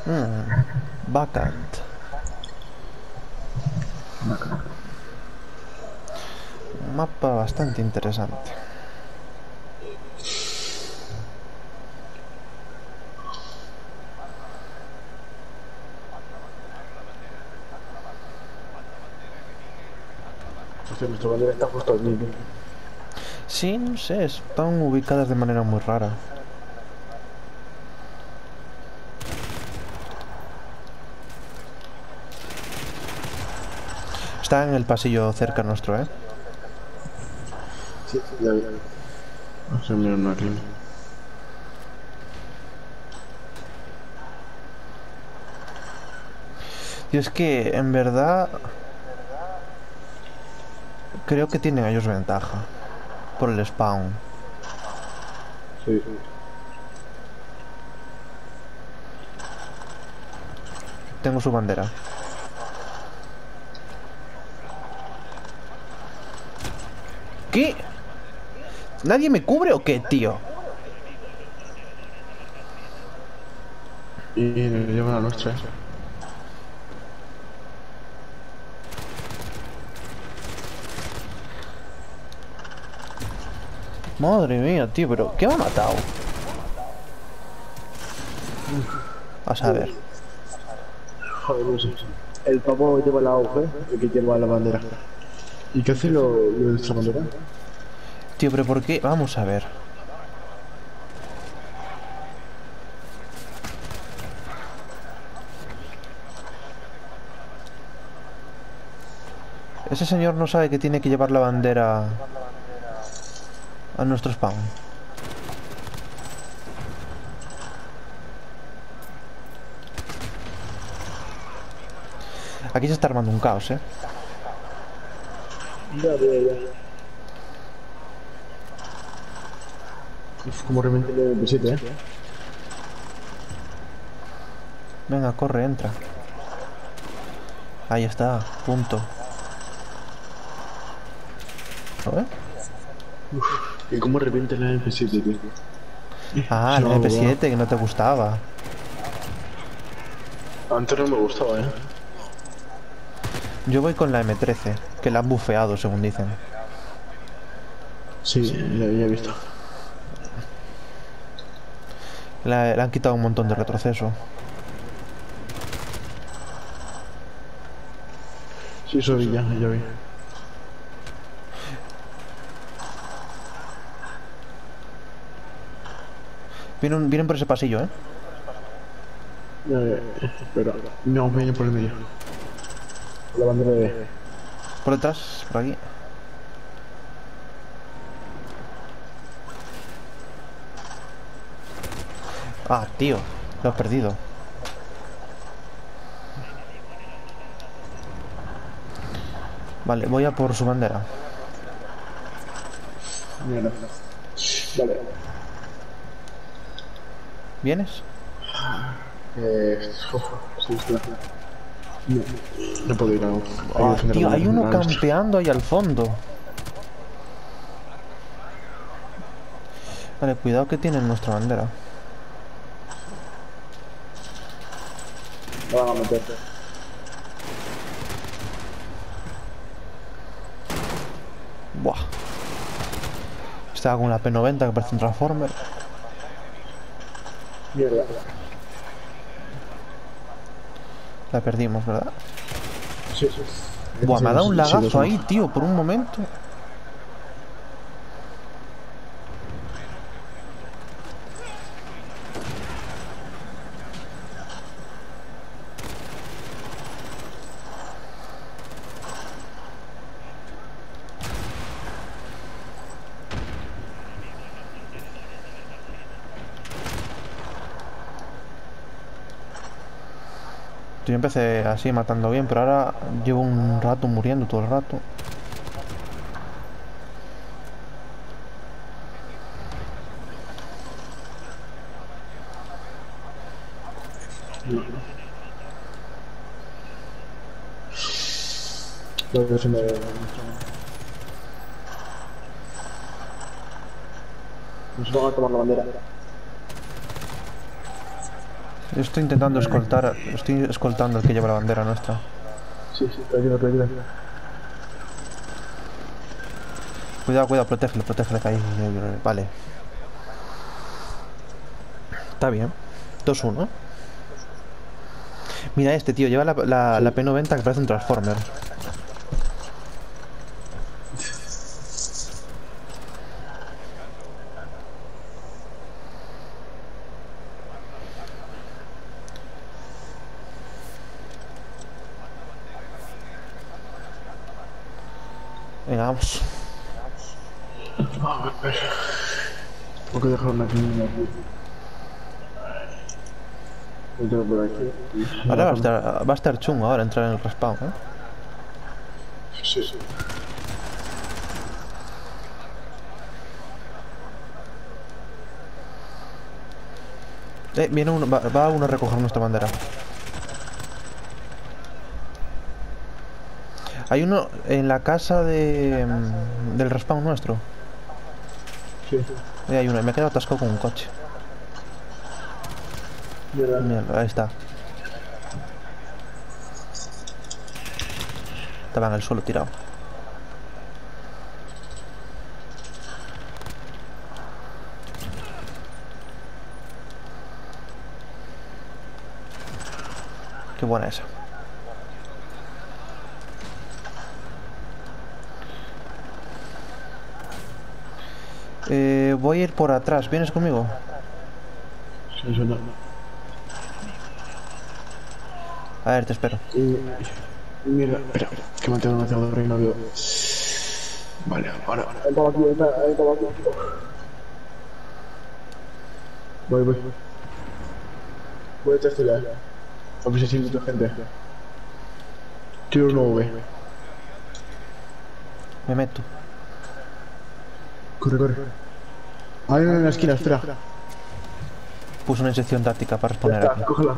Vacant. Un mapa bastante interesante. Hostia, nuestra bandera está justo aquí. Sí, no sé, están ubicadas de manera muy rara. Está en el pasillo cerca nuestro, ¿eh? Sí, ya vi. No sé, mira una aquí. Y es que, en verdad, creo que tienen ellos ventaja. Por el spawn. Sí. Tengo su bandera. ¿Qué? ¿Nadie me cubre o qué, tío? Y nos llevan a nuestra, Madre mía, tío, pero ¿qué me ha matado? A saber. Joder, no sé. El pavo lleva la auge, el que lleva la bandera. ¿Y qué hace lo de nuestra bandera? Tío, pero ¿por qué? Vamos a ver. Ese señor no sabe que tiene que llevar la bandera a nuestro spawn. Aquí se está armando un caos, ¿eh? Ya, ya, ya. Uf, como reventé el MP7, Venga, corre, entra. Ahí está, punto. ¿Lo ¿Y cómo revienta el MP7, tío? Ah, la No, MP7 que no te gustaba. antes no me gustaba, Yo voy con la M13, que la han bufeado, según dicen. Sí, ya he visto. Le han quitado un montón de retroceso. Sí, eso vi, ya vi. Vienen por ese pasillo, ¿eh? Espera, no, viene por el medio. La bandera de... Por detrás, por aquí. Ah, tío, lo has perdido. Vale, voy a por su bandera. Mierda. Vale. ¿Vienes? Uf, sí, espera. No, no puedo ir aún. Hay que Ah, defender tío, hay uno la nuestra. campeando ahí al fondo. Vale, cuidado que tienen nuestra bandera. La van a meter. Buah. Estaba con la P90 que parece un Transformer. Mierda. La perdimos, ¿verdad? Sí. Buah, me ha dado un Sí, lo lagazo somos. ahí, tío, por un momento. Yo empecé así matando bien, pero ahora llevo un rato muriendo todo el rato. Lo que se me... Nos van a tomar la bandera. Yo estoy intentando escoltar. Estoy escoltando al que lleva la bandera nuestra. Sí, sí, tranquilo, tranquilo. Cuidado, cuidado, protégele, que ahí. Vale. Está bien. 2-1. Mira este, tío. Lleva la Sí. P90 que parece un Transformer. Venga, vamos. A ver. Tengo que dejar una clínica aquí. Yo tengo por aquí. Y Ahora la va a estar chungo ahora entrar en el respawn, ¿eh? Sí, sí. Viene uno, va uno a recoger nuestra bandera. Hay uno en la casa del respawn nuestro. Sí. Ahí hay uno, y me he quedado atascado con un coche. Mira. Mira, ahí está. Estaba en el suelo tirado. Qué buena esa. Voy a ir por atrás. ¿Vienes conmigo? Sí, sí, no. A ver, te espero. Mira, espera, que mantengo demasiado de no veo. Vale, ahora. Entra aquí, entra aquí. Voy. Voy a tercerar. A ver si siento tu gente. Tiro un V. Me meto. Corre. Hay uno en la esquina, espera. Puse una inyección táctica para Ya responder está, aquí. cógela.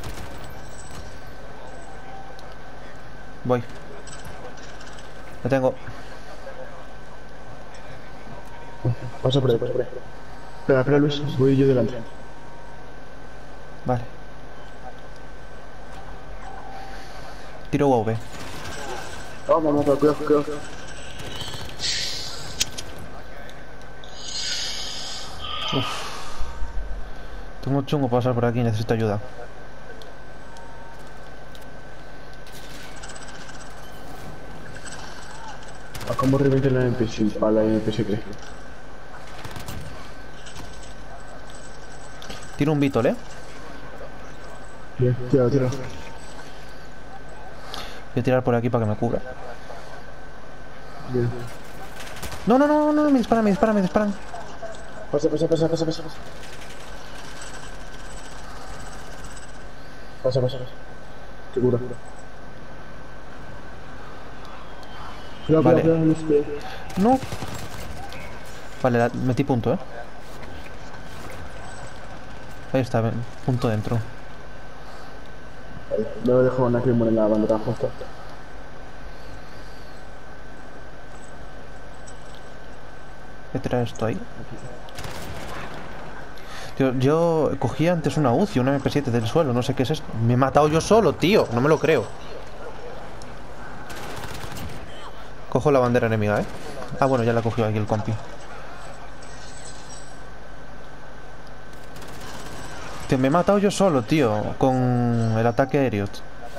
Voy. Lo tengo. Pasa por ahí. Espera, Luis, voy yo delante. Vale. Tiro UV. Vamos, cuidado. Tengo chungo para pasar por aquí, necesito ayuda. ¿A cómo revienta la NPC? A la NPC, creo. Tiro un Beetle, ¿eh? Bien, tira. Voy a tirar por aquí para que me cubra. Bien. No, me disparan. Pasa. Pasa. Te cura. Vale. Cuidado, Luis, que... No. Vale, metí punto, ¿eh? Ahí está, punto dentro. Me lo dejo una Claymore en la bandera justo. Voy a tirar esto ahí. Tío, yo cogí antes una UCI, una MP7 del suelo, no sé qué es esto. Me he matado yo solo, tío, no me lo creo. Cojo la bandera enemiga, ¿eh? Ah, bueno, ya la cogió aquí el compi. Tío, me he matado yo solo, tío, con el ataque aéreo.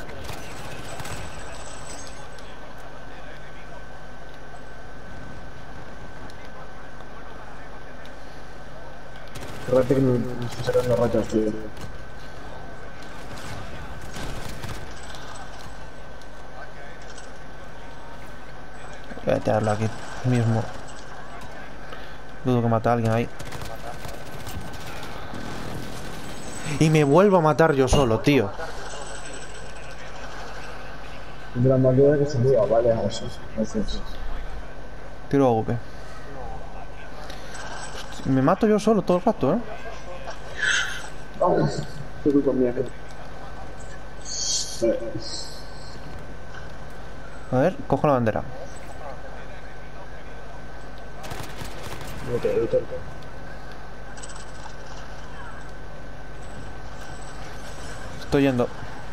Fíjate que me estoy sacando rachas, tío. Voy a tirarlo aquí mismo. Dudo que mata a alguien ahí. Y me vuelvo a matar yo solo, tío. De la manera que se mueva, vale, eso. Tiro a V. Me mato yo solo todo el rato, ¿eh? Vamos. Qué culpa mía, A ver, cojo la bandera. Estoy yendo.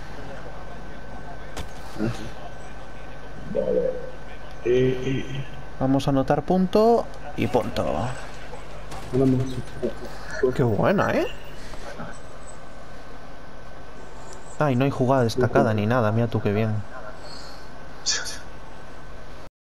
Vale. Vamos a anotar punto y punto. Qué buena, ¿eh? Ay, no hay jugada destacada ni nada. Mira tú qué bien.